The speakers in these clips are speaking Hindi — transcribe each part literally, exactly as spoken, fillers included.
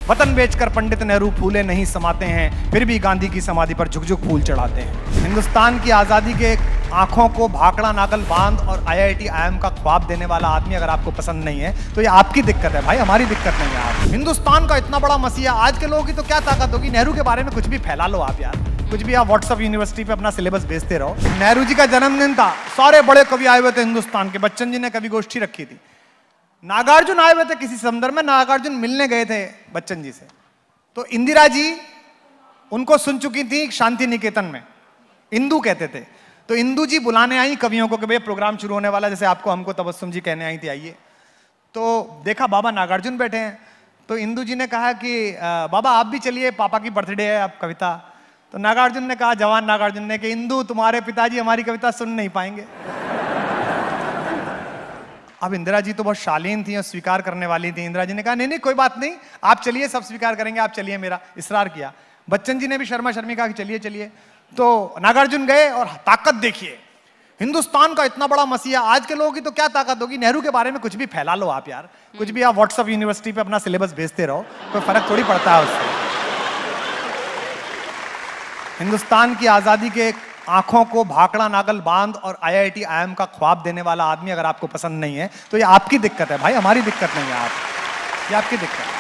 वतन बेचकर पंडित नेहरू फूले नहीं समाते हैं, फिर भी गांधी की समाधि पर झुक झुक फूल चढ़ाते हैं। हिंदुस्तान की आज़ादी के आंखों को भाखड़ा नागल बांध और आई आई टी आई एम का ख्वाब देने वाला आदमी अगर आपको पसंद नहीं है तो ये आपकी दिक्कत है भाई, हमारी दिक्कत नहीं है। आप हिंदुस्तान का इतना बड़ा मसीहा, आज के लोगों की तो क्या ताकत होगी, नेहरू के बारे में कुछ भी फैला लो आप यार, कुछ भी आप व्हाट्सएप यूनिवर्सिटी पे अपना सिलेबस भेजते रहो। नेहरू जी का जन्मदिन था, सारे बड़े कवि आए हुए थे हिंदुस्तान के, बच्चन जी ने कवि गोष्ठी रखी थी, नागार्जुन आए हुए थे किसी संदर्भ में, नागार्जुन मिलने गए थे बच्चन जी से, तो इंदिरा जी उनको सुन चुकी थी शांति निकेतन में, इंदू कहते थे, तो इंदू जी बुलाने आई कवियों को कि भैया प्रोग्राम शुरू होने वाला, जैसे आपको हमको तबस्सुम जी कहने आई थी आइए, तो देखा बाबा नागार्जुन बैठे हैं, तो इंदू जी ने कहा कि बाबा आप भी चलिए, पापा की बर्थडे है, आप कविता, तो नागार्जुन ने कहा, जवान नागार्जुन ने, कि इंदू तुम्हारे पिताजी हमारी कविता सुन नहीं पाएंगे। अब इंदिरा जी तो बहुत शालीन थी और स्वीकार करने वाली थी, इंदिरा जी ने कहा नहीं नहीं कोई बात नहीं, आप चलिए, सब स्वीकार करेंगे, आप चलिए, मेरा इसरार किया। बच्चन जी ने भी शर्मा शर्मी कहा कि चलिए चलिए, तो नागार्जुन गए और ताकत देखिए, हिंदुस्तान का इतना बड़ा मसीहा, आज के लोगों की तो क्या ताकत होगी, नेहरू के बारे में कुछ भी फैला लो आप यार, कुछ भी आप व्हाट्सएप यूनिवर्सिटी पे अपना सिलेबस भेजते रहो, कोई फर्क थोड़ी पड़ता है उससे। हिंदुस्तान की आजादी के आंखों को भाखड़ा नागल बांध और आई आई टी आई एम का ख्वाब देने वाला आदमी अगर आपको पसंद नहीं है तो ये आपकी दिक्कत है भाई, हमारी दिक्कत नहीं है। आप ये आपकी दिक्कत है।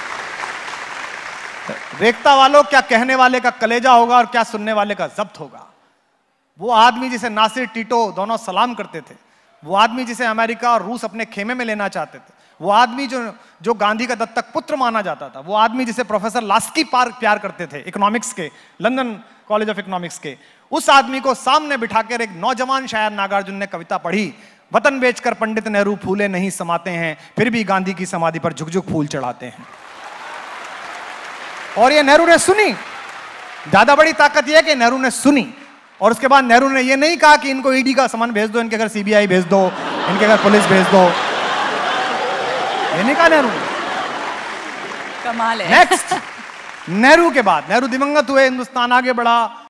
रेखता वालों, क्या कहने वाले का कलेजा होगा और क्या सुनने वाले का जब्त होगा। वो आदमी जिसे नासिर टीटो दोनों सलाम करते थे, वो आदमी जिसे अमेरिका और रूस अपने खेमे में लेना चाहते थे, वो आदमी जो जो गांधी का दत्तक पुत्र माना जाता था, वो आदमी जिसे प्रोफेसर लास्की पार प्यार करते थे इकोनॉमिक्स के, लंदन कॉलेज ऑफ इकोनॉमिक्स के, उस आदमी को सामने बिठाकर एक नौजवान शायर नागार्जुन ने कविता पढ़ी, वतन बेचकर पंडित नेहरू फूले नहीं समाते हैं, फिर भी गांधी की समाधि पर झुक झुक फूल चढ़ाते हैं। और ये नेहरू ने सुनी, ज्यादा बड़ी ताकत यह है कि नेहरू ने सुनी, और उसके बाद नेहरू ने यह नहीं कहा कि इनको ईडी का सामान भेज दो, इनके घर सी बी आई भेज दो, इनके घर पुलिस भेज दो, ये नहीं कहा नेहरू ने। कमाल है। नेक्स्ट, नेहरू के बाद नेहरू दिवंगत हुए, हिंदुस्तान आगे बढ़ा,